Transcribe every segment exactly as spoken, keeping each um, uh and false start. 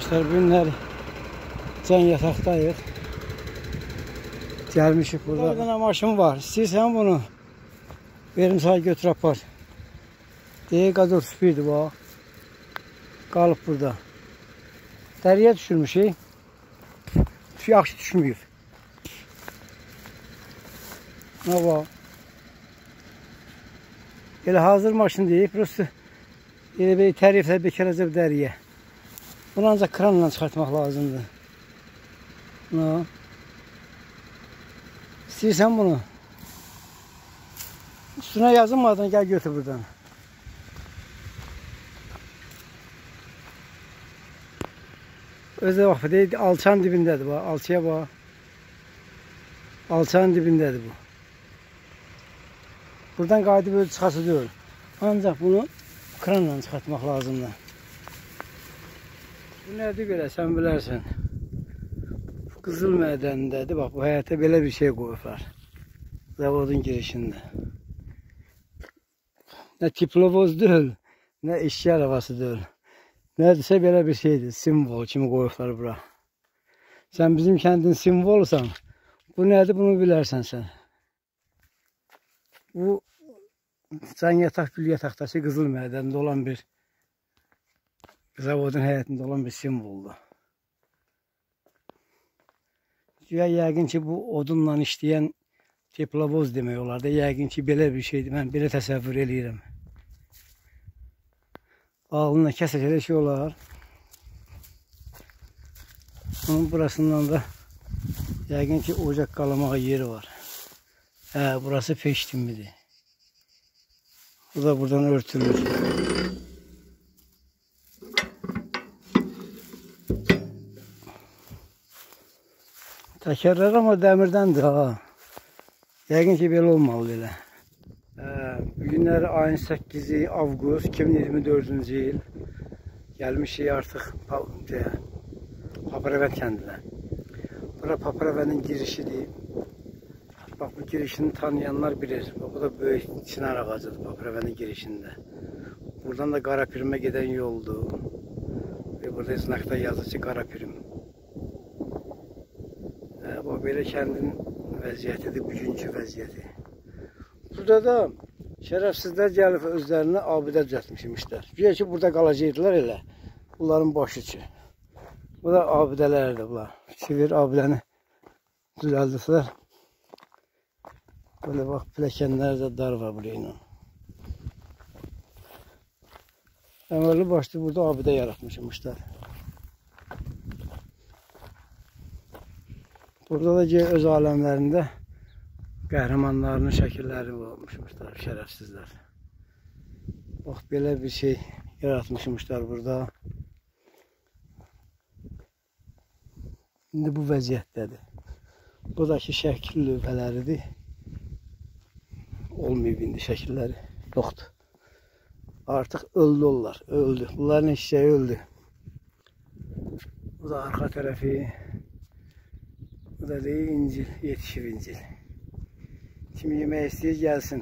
Dostlar, günler can yataqdayıq. Gəlmişik burada. Bir dənə maşın var. İstəyirsən bunu verim sana götür apar. Deyə qadır süpürdü bax. Qalıb burada. Dəriyə düşürmüşük. Yaxşı düşməyib. Nə bax. Elə hazır maşın deyib. Prosto elə bir təriflə bekərəcək dəriyə. Bunu ancaq kranla çıxartmaq lazımdır. Nə? İstəyirsən bunu? Üstünə yazılmadan gəl götür buradan. Özə bax, deyil, alçanın dibindədir bax, alçıya bax. Alçanın dibindədir bu. Buradan qayıdıb öz çıxası deyil. Ancaq bunu kranla çıxartmaq lazımdır. Bu nədir belə, sən bilərsən. Qızıl mədənindədir, bax, bu həyətə belə bir şey qoyublar. Zavodun girişində. Nə tiplovoz deyil, nə işçi arabası deyil. Nədirsə belə bir şeydir, simvol kimi qoyublar bura. Sən bizim kəndin simvolusan, bu nədir, bunu bilərsən sən. Bu, can yataq, gül yataqdakı qızıl mədənində olan bir, zavodun həyətində olan bir simvoldur. Güya yəqin ki, bu odunla işləyən tiplovoz demək olar da, yəqin ki, belə bir şeydir, mən belə təsəvvür eləyirəm. Ağlına kəsək elə şey olar. Onun burasından da yəqin ki, ocaq qalamağa yeri var. Hə, burası peş timidir. Bu da buradan örtülür. Təkərlər amma dəmirdəndir ha. Yəqin ki, belə olmalı belə. Bugünləri ayın səkkizi avqust iki min iyirmi dördüncü il. Gəlmişik artıq Paparəvənd kəndinə. Bura Paparəvəndin girişidir. Bax, bu girişini tanıyanlar bilir. Bax, bu da böyük çınar ağacıdır Paparəvəndin girişində. Buradan da Qarapirimə gedən yoldur. Və burada znakda yazır ki, Qarapirim. Bax, belə kəndin vəziyyətidir, bugünkü vəziyyəti. Burada da şərəfsizlər gəlib özlərinə abidə düzəltmişmişlər. Güya ki, burada qalacaqdılar elə. Bunların başı ki. Bu da abidələrdir bunlar. Çivir abidəni düzəldirlər. Böyle bax, pilləkənlər də dar var buraya ilə. Əməlli başlı burada abidə yaratmışmışlar. Burada da öz aləmlərində qəhrəmanlarının şəkilləri olmuşmuşlar, şərəfsizlər. Bax, belə bir şey yaratmışmışlar burada. İndi bu vəziyyətdədir. Buradakı şəkil lövhələridir. Olmayıb indi şəkilləri, yoxdur. Artıq öldü onlar, öldü. Bunların eşeği öldü. Bu da arxa tərəfi. Bu da deyil, İncil, yetişib İncil. Kim yemək istəyir, gəlsin.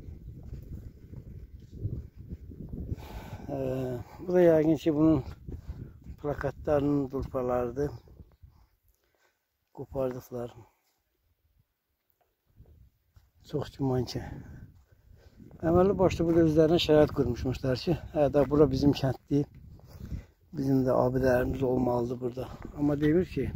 Ee, bu da yəqin ki, bunun plakatlarının durpalarıdır. Qopardıqlar. Çox güman ki. Əməlli başlı burada özlərinə şərait qurmuşmuşlar ki, hə, da bura bizim kənddir. Bizim də abidələrimiz olmalıdır burada. Amma demir ki,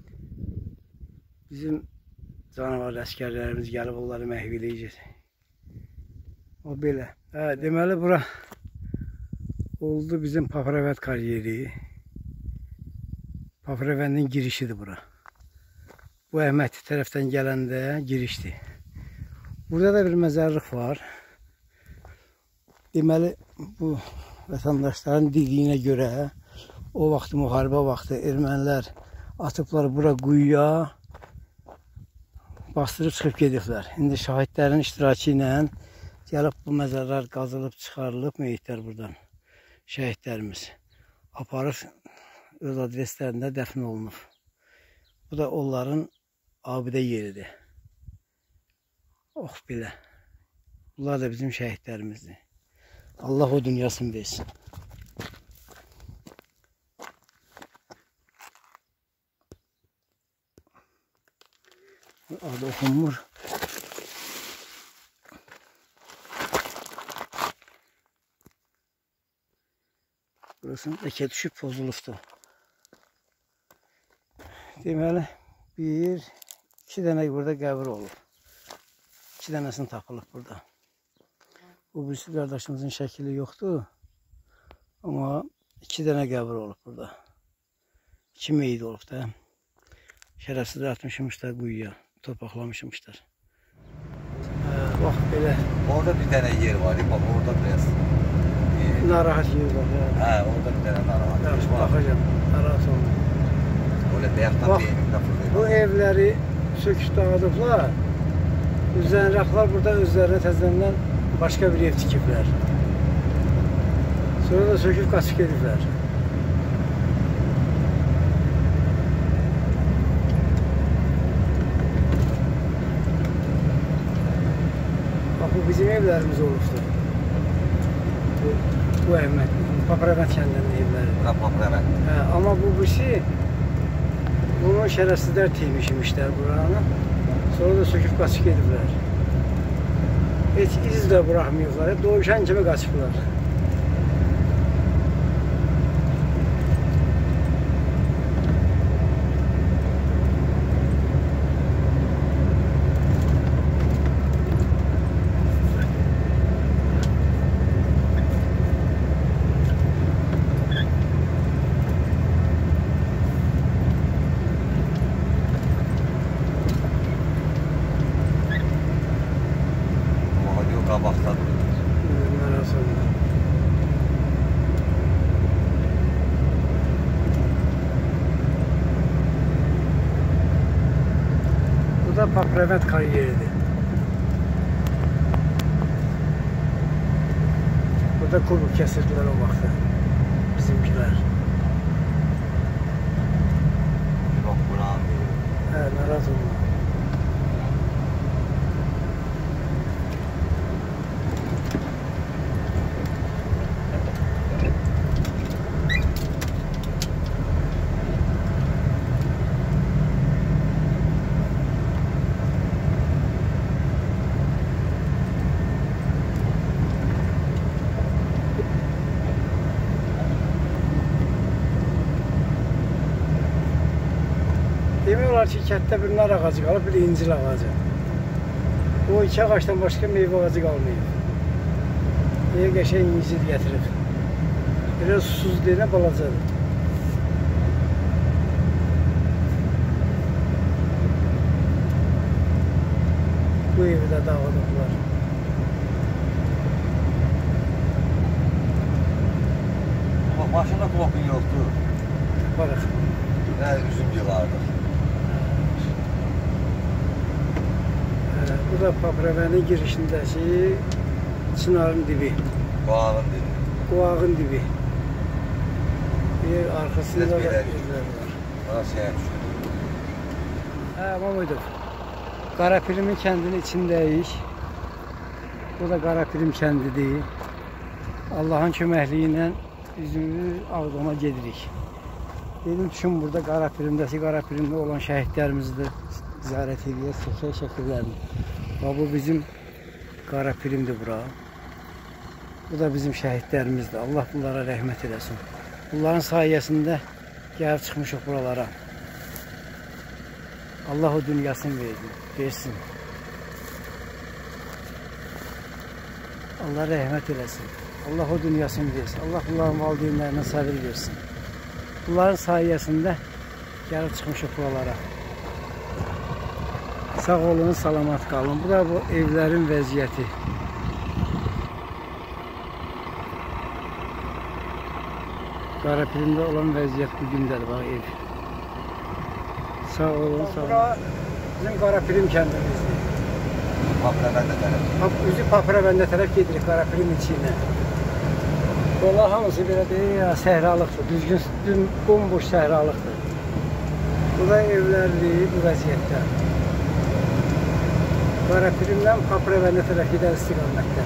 bizim canavar əskərlərimiz gəlib onları məhviləyəcək. O belə. Hə, deməli, bura oldu bizim Paparəvənd karyeri. Paparəvəndin girişidir bura. Bu Əhməd tərəfdən gələndə girişdir. Burada da bir məzarlıq var. Deməli, bu vətəndaşların dediyinə görə o vaxt müharibə vaxtı ermənilər atıblar bura quyuya, bastırıb çıxıb gediblər. İndi şahidlərin iştirakı ilə gəlib bu məzarlar qazılıb, çıxarılıb, meyitlər buradan. Şəhidlərimiz aparıb öz adreslərində dəfn olunub. Bu da onların abidə yeridir. Oh belə. Bunlar da bizim şəhidlərimizdir. Allah o dünyasını versin. burada oxunmur. Burasının əkə düşüb pozulubdur. Deməli, bir, iki dənə burada qəbir olub. İki dənəsini tapılıb burada. Bu birisi qardaşımızın şəkili yoxdur. Amma iki dənə qəbir olub burada. İki meyid olub da. Şərəfsizlər atmışmışlar quyuya. Torpaqlamışmışlar. Bax belə. Orada bir dənə yer var. Bax orada biraz. Narahat yer var. Hə, orada bir dənə narahat yer var. Baxacam. Narahat olma. Öyle bəyaqdan beynimdə fırlayır. Bu evləri söküb dağıdıblar. Üzənraqlar burada özlərinə təzələnən başqa bir ev tikiblər. Sonra da söküb qaçıb gediblər. Bax, bu bizim evlərimiz olubdur. Bu, bu Əhməd, Papravət kəndinin evləri. Ha, Papravət. Hə, amma bu birisi, bunu şərəfsizlər teymişmişlər buranı. Sonra da söküb qaçıb gediblər. Heç iz də bıraxmayıblar, hep doğuşan kimi qaçıblar. Qabaqdadır. Bu da Papravət karyeridir. Burada kubuk kəsirdilər o vaxtı. Bizimkiler. Yox, buranın deyil. Hə, naraz olma. Demək olar ki, kətdə bir nar ağacı qalıb, bir incil ağacı. O iki ağaçdan başqa meyvə ağacı qalmayıb. Deyə qəşəng incil gətirib. Biraz susuz deyilən balacadır. Bu evi də dağıdıblar. Bax, maşında blokun yoxdur. Barıq. Nə üzüm yığardıq. Bu da Papravənin girişindəki çınarın dibi. Qovağın dibi. Qovağın dibi. Bir arxasında da evlər var. Burası yer düşür. Hə, Mamuydov. Qarapirimin kəndinin içindəyik. Bu da Qarapirim kəndidir. Allahın köməkliyi ilə üzümüz Ağdama gedirik. Dedim düşün, burada Qarapirimdəsi, Qarapirimdə olan şəhidlərimizdir. Ziyarət edirik, çəkək şəkillərini. Bu bizim Qarapirimdir bura. Bu da bizim şəhidlərimizdir. Allah bunlara rəhmət eləsin. Bunların sayəsində gəlib çıxmışıq buralara. Allah o dünyasını versin. Allah rəhmət eləsin. Allah o dünyasını versin. Allah bunların valideynlərinə səbir versin. Bunların sayəsində gəlib çıxmışıq buralara. Sağ olun, salamat qalın. Bu da bu evlərin vəziyyəti. Qarapirimdə olan vəziyyət bugündədir, bax ev. Sağ olun, sağ olun. Bura bizim Qarapirim kəndimizdir. Papravəndə tərəf. Üzü Papravəndə tərəf gedirik, Qarapirim içinə. Onlar hamısı belə deyil ya, səhralıqdır, düzgün, bomboş səhralıqdır. Bu da evlərdir, bu vəziyyətdə. Qarapirimdən Papravəndə tərəf gedən istiqamətdə.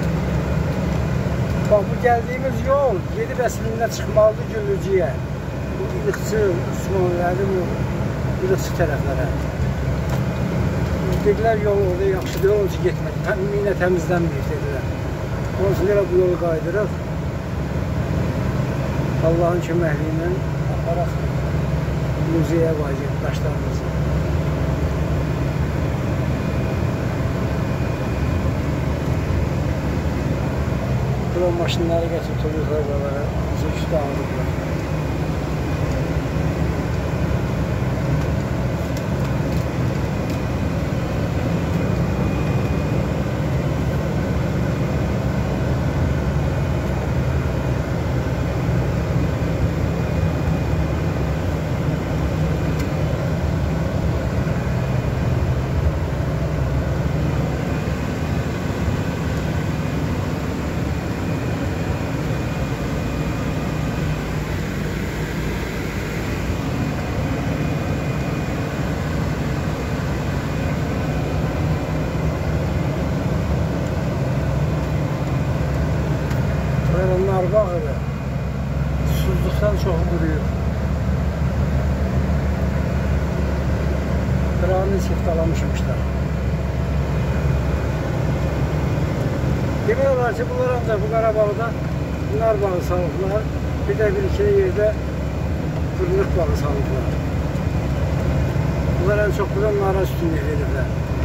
Bax, bu gəldiyimiz yol yedi Bəslindən çıxmalıdır Güllücüyə. bu İliqçı, Osmanlıların İliqçı tərəflərə. Dedilər, yol orada yaxşıdır, onun üçün getmək. Minə təmizlənməyir, dedilər. Onun üçün elə bu yolu qaydıraq. Allahın köməkliyi ilə aparaq muzeyə vacib daşlarımızı. Bura maşınları gətirib turistlər buralara, bizi üstə aldıqlar. Narbağı susuzluqdan çox quruyur. Qırağını siftalamışmışlar. Demək olar ki, bunlar ancaq bu Qarabağda narbağı salıblar, bir də bir iki yerdə fırnıq bağı salıblar. Bunlar ən çox burada nara üstünlük verirlər.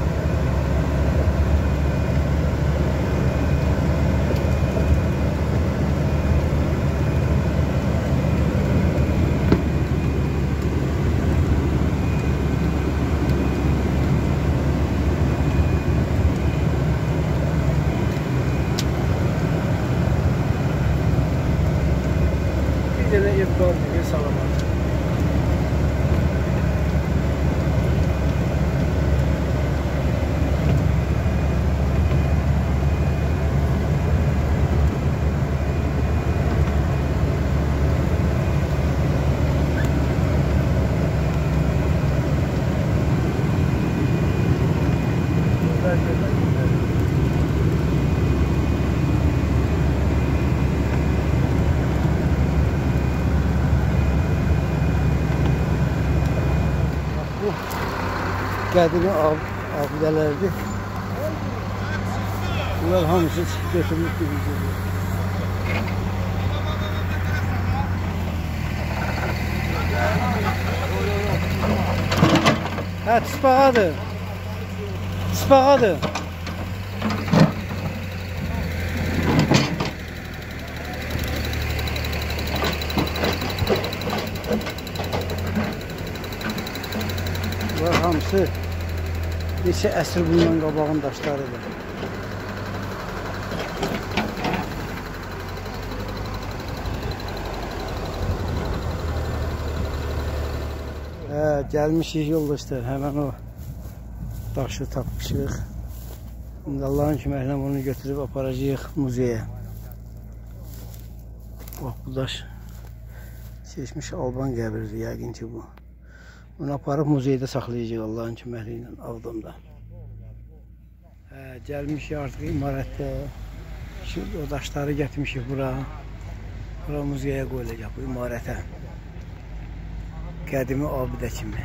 Bir dənə ev var deyə salamat. Qədimi abidələrdir. Bunlar hamısı götürülüb gidilir. Hə, tispağadır. Tispağadır. Bunlar hamısı neçə əsr bundan qabağın daşlarıdır. Hə, gəlmişik yoldaşlar, həmən o daşı tapmışıq. İndi Allahın köməklə onu götürüb aparacağıq muzeyə. Bax, bu daş seçmiş Alban qəbiridir, yəqin ki bu. Bunu aparıb muzeydə saxlayacaq Allahın köməkliyi ilə Ağdamda. Hə, gəlmişik artıq imarətdə. Şimdi o daşları gətirmişik bura. Bura muzeyə qoyulacaq bu imarətə. Qədimi abidə kimi.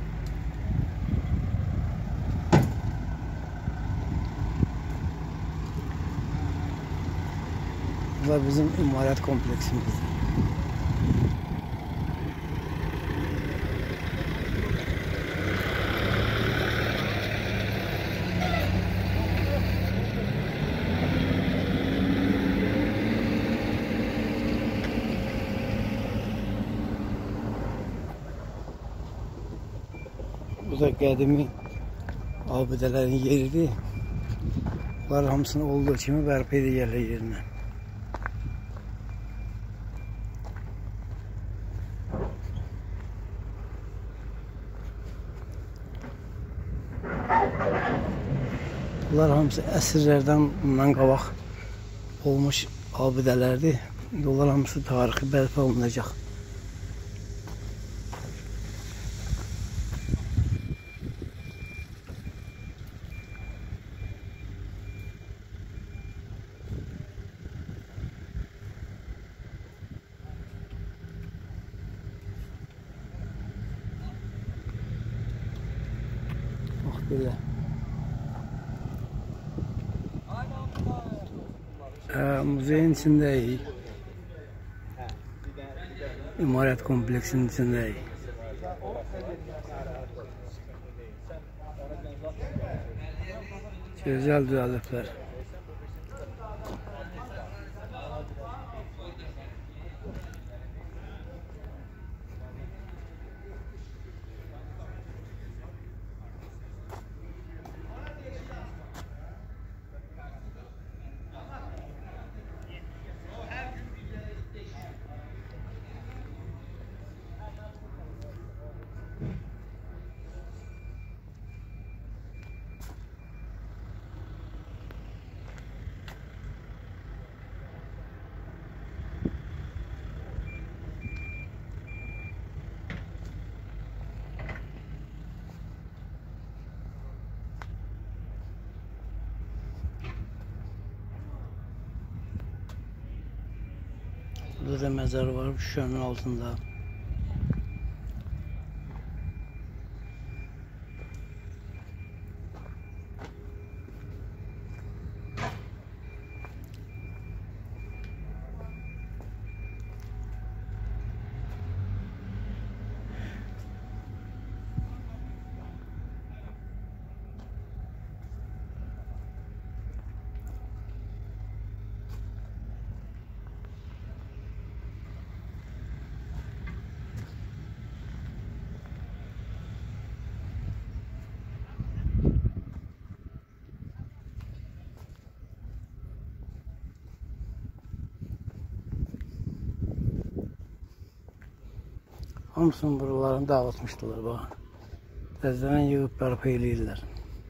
Bunlar bizim imarət kompleksimizdir. Bu da qədimi abidələrin yeridir. Bunlar hamısını olduğu kimi bərpa edəcəklər yerinə. Bunlar hamısı əsrlərdən bundan qabaq olmuş abidələrdir. Bunlar hamısı tarixi bərpa olunacaq. Belə. Ə, muzeyin içindəyik. İmarət kompleksinin içindəyik. Gözəl düzəliblər. Burada da məzar var, şüşənin altında. Hamısını buralarını dağıtmışdılar, baxın. Təzədən yığıb bərpa eləyirlər.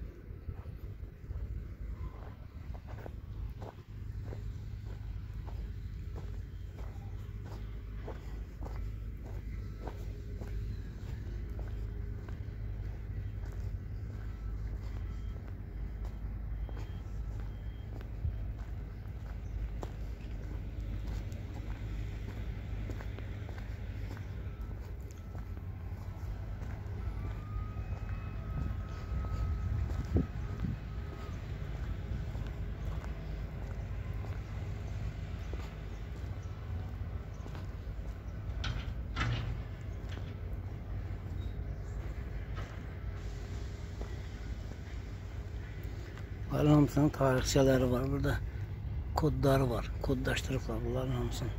Bunların hamısının tarixçələri var. Burada kodları var. Kodlaşdırıblar bunların hamısını.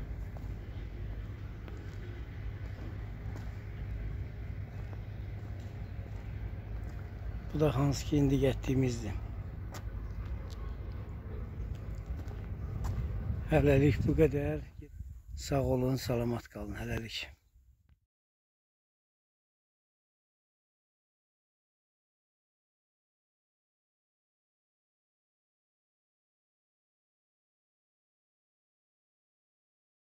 Bu da hansı ki indi getdiyimizdir. Hələlik bu qədər. Sağ olun, salamat qalın. Hələlik.